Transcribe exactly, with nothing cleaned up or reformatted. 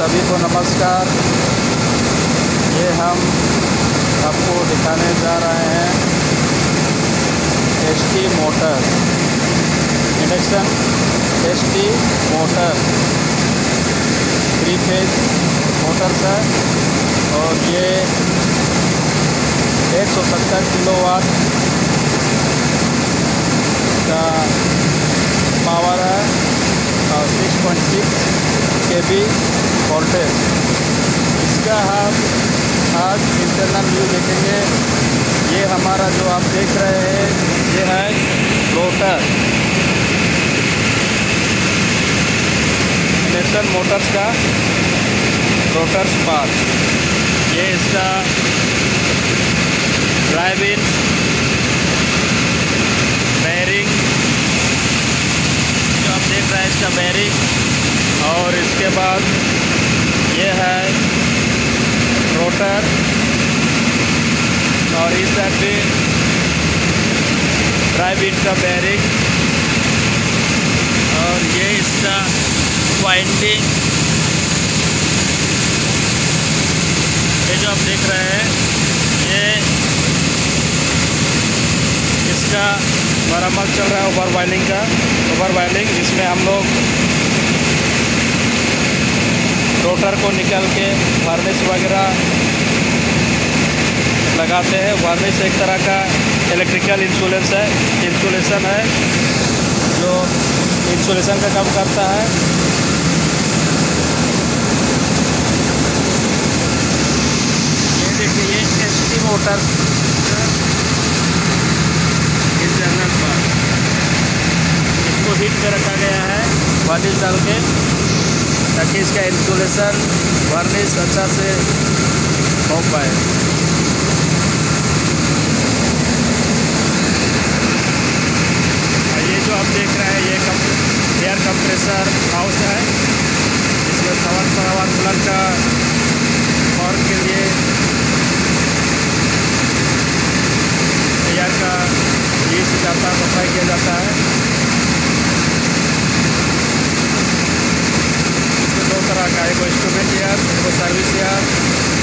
सभी को नमस्कार। ये हम आपको दिखाने जा रहे हैं H T motor, induction H T motor, three phase motors है और ये एक सौ सत्तर किलोवाट का पावर है और six point six K V voltage. इसका हम आज इंटरनल व्यू देखेंगे। ये हमारा जो आप देख रहे हैं ये है रोटर, इंडक्शन मोटर्स का रोटर पार्ट। ये इसका ड्राइव इन, बेयरिंग जो आप देख रहे हैं इसका बेयरिंग, और इसके बाद ये है रोटर और इस साइड भी ड्राइव इन का बेयरिंग, और ये इसका वाइंडिंग। ये जो आप देख रहे हैं ये इसका मरम्मत चल रहा है, ओवर वायरिंग का ओवर वायरिंग जिसमें हम लोग रोटर को निकाल के वार्निश वगैरह लगाते हैं। वार्निश एक तरह का इलेक्ट्रिकल इंसुलेशन है इंसुलेशन है जो इंसुलेशन का काम करता है। ये देखिए ये H T motor internal part, इसको हीट पे रखा गया है वार्निश डाल के, ताकि इसका इंसुलेशन वार्निश अच्छा से हो पाए। ये जो आप देख रहे हैं ये एयर कंप्रेसर हाउस है, इसमें पावर पावर प्लांट का और के लिए एयर का यूज जाता है, सप्लाई किया जाता है। दो तरह का, एक इंस्ट्रूमेंट एयर, एक सर्विस एयर।